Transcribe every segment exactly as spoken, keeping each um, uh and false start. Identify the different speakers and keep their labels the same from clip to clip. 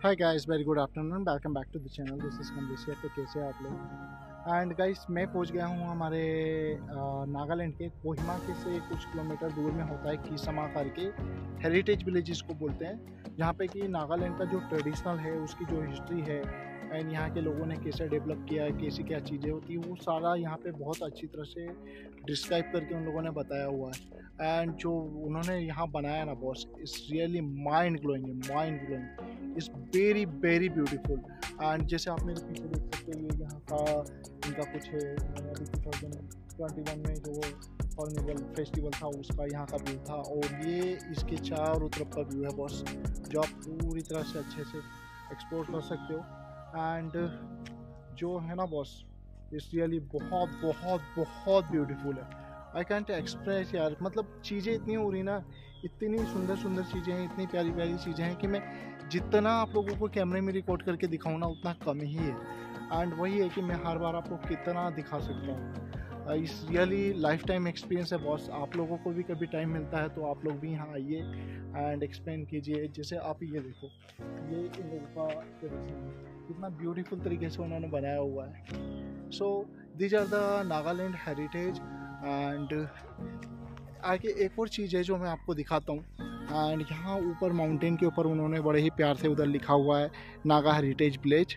Speaker 1: Hi guys, very good afternoon, welcome back to the channel. This is Kamlesh. तो कैसे हैं आप लोग? एंड गाइस, मैं पहुंच गया हूं हमारे नागालैंड के कोहिमा के से कुछ किलोमीटर दूर में होता है किसमा करके हेरिटेज विलेज जिसको बोलते हैं, जहां पे कि नागालैंड का जो ट्रेडिशनल है उसकी जो हिस्ट्री है एंड यहाँ के लोगों ने कैसे डेवलप किया है, कैसी क्या चीज़ें होती है, वो सारा यहाँ पे बहुत अच्छी तरह से डिस्क्राइब करके उन लोगों ने बताया हुआ है। एंड जो उन्होंने यहाँ बनाया ना boss, it's really mind glowing, mind glowing, it's very very beautiful. And जैसे आप मेरे पीछे देख सकते हैं, ये यहाँ का इनका कुछ है, अभी टू थाउजेंड ट्वेंटी वन में जो कार्निवल फेस्टिवल था उसका यहाँ का व्यू था, और ये इसके चारों तरफ का व्यू है बॉस, जो आप पूरी तरह से अच्छे से एक्सप्लोर कर सकते हो। एंड जो है ना बॉस, इट्स रियली बहुत बहुत बहुत ब्यूटीफुल है। आई कैंट एक्सप्रेस यार, मतलब चीज़ें इतनी हो रही ना, इतनी सुंदर सुंदर चीज़ें हैं, इतनी प्यारी प्यारी चीज़ें हैं कि मैं जितना आप लोगों को कैमरे में रिकॉर्ड करके दिखाऊँ ना उतना कम ही है। एंड वही है कि मैं हर बार आपको कितना दिखा सकता हूँ। इस रियली लाइफ टाइम एक्सपीरियंस है बॉस। आप लोगों को भी कभी टाइम मिलता है तो आप लोग भी यहाँ आइए एंड एक्सप्लेन कीजिए। जैसे आप ये देखो, ये इन लोगों का कितना ब्यूटीफुल तरीके से उन्होंने बनाया हुआ है। So these are the Nagaland heritage. And आगे एक और चीज़ है जो मैं आपको दिखाता हूँ। एंड यहाँ ऊपर माउंटेन के ऊपर उन्होंने बड़े ही प्यार से उधर लिखा हुआ है Naga heritage village.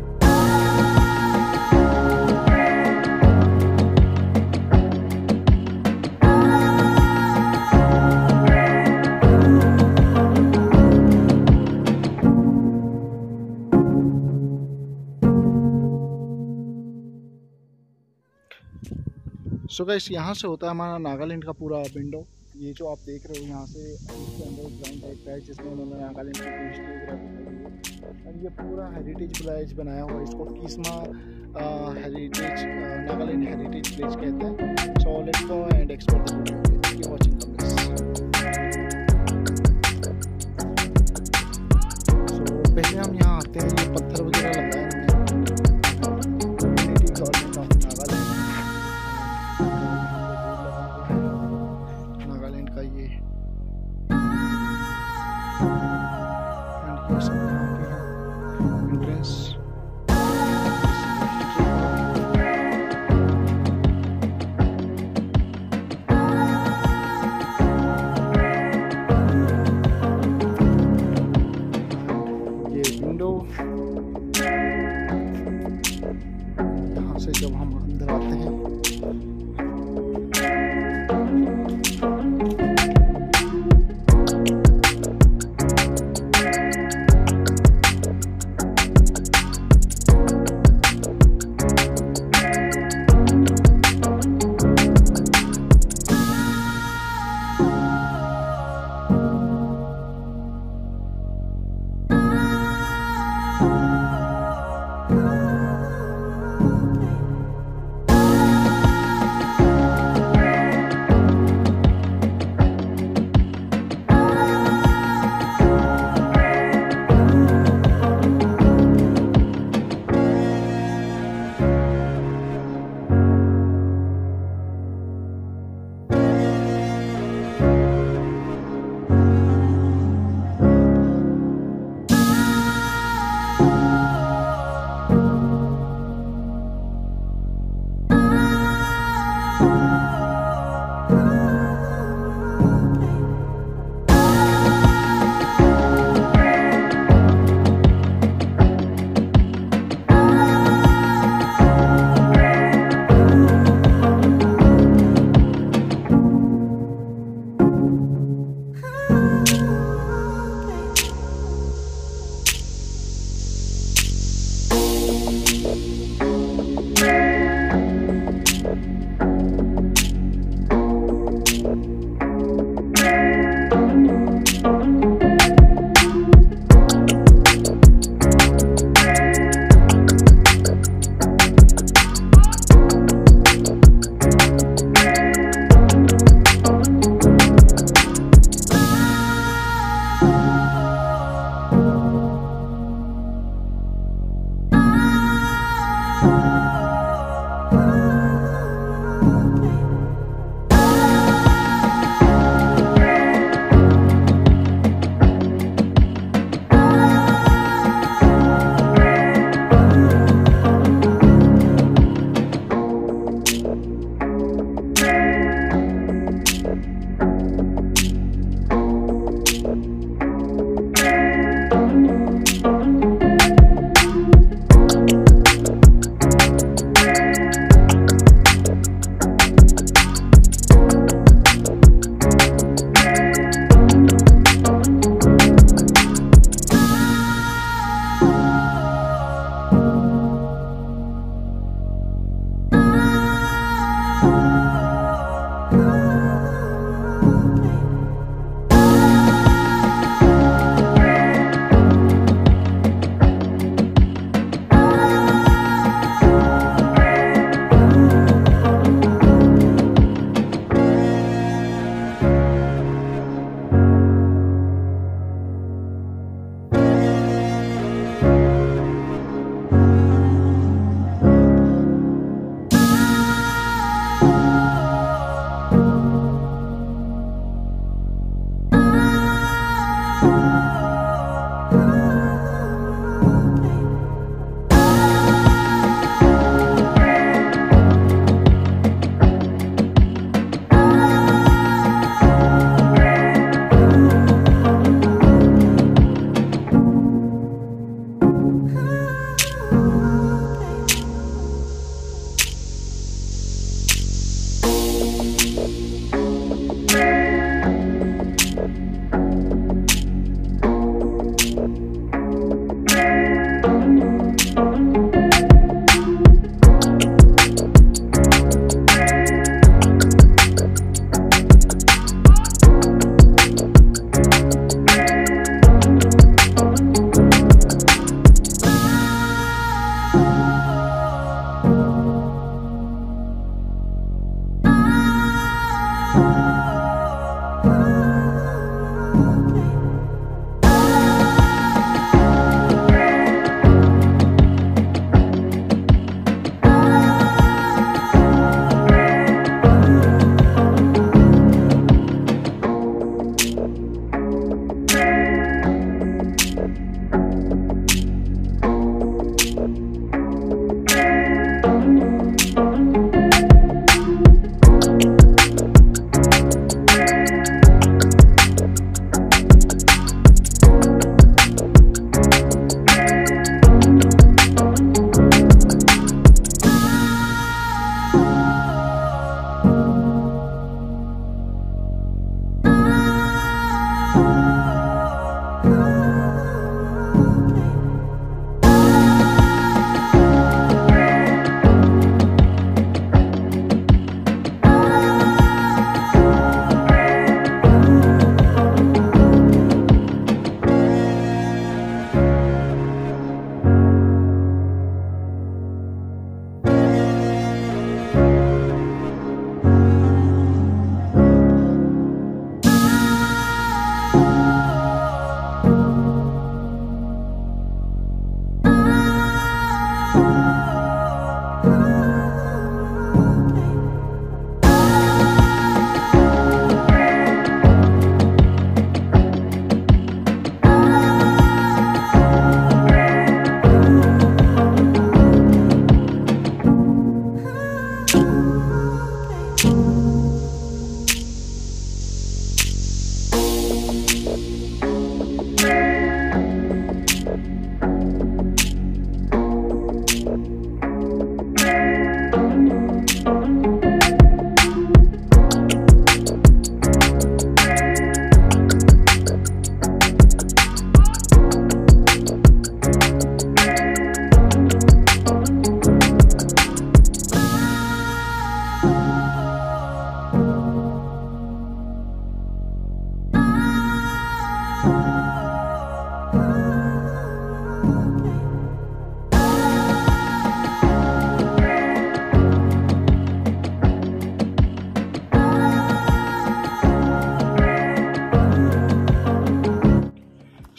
Speaker 1: So guys, यहाँ से होता है हमारा नागालैंड का पूरा विंडो। ये जो आप देख रहे हो यहाँ से इसके अंदर ग्राउंड टाइप का है जिसमें उन्होंने नागालैंड की हिस्ट्री वगैरह दिखाई है। और ये पूरा हेरिटेज विलेज बनाया हुआ है, इसको Kisama heritage Nagaland heritage village कहते हैं। So let's go and explore the village. Keep watching Kamlesh. So पहले हम यहाँ आते हैं, ये पत्थर वगैरह लगा है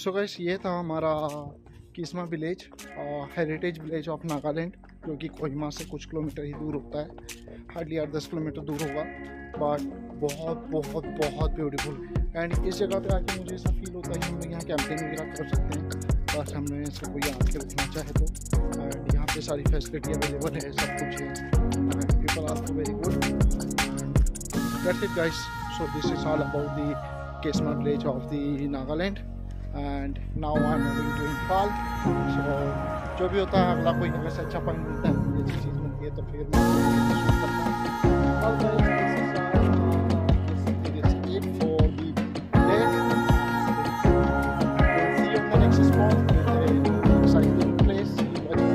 Speaker 1: सो गाइस ये था हमारा Kisama village, heritage village of Nagaland, जो कि कोहिमा से कुछ किलोमीटर ही दूर होता है, हार्डली आठ दस किलोमीटर दूर होगा, बट बहुत बहुत बहुत ब्यूटीफुल। एंड इस जगह पे आके मुझे ऐसा फील होता है कि हम लोग यहाँ कैंपिंग वगैरह कर सकते हैं, बट हमने से कोई आके रुकना चाहे तो। एंड यहाँ पे सारी फैसिलिटी अवेलेबल है, सब कुछ है, and people are very good. That's it guys, so this is all about the Kisama village of the Nagaland, and now I'm moving to Imphal. So जो भी होता है, अगला कोई अगर से अच्छा पॉइंट मिलता है, अच्छी चीज़ मिलती है, तो फिर मैं शूट करता हूँ। और this is it for the day. We'll see you in the next spot with a exciting place. If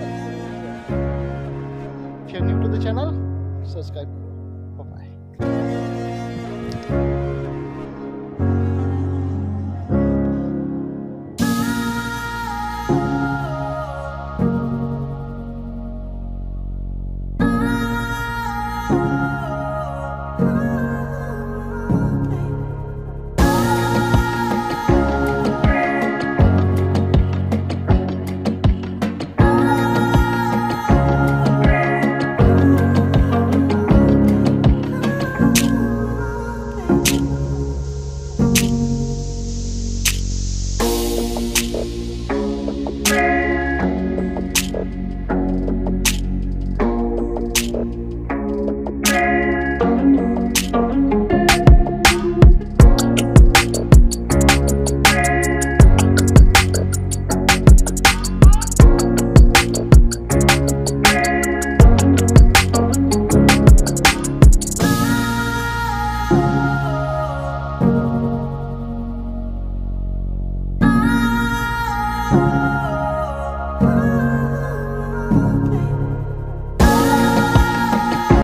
Speaker 1: you're new to the channel, subscribe. Bye bye. you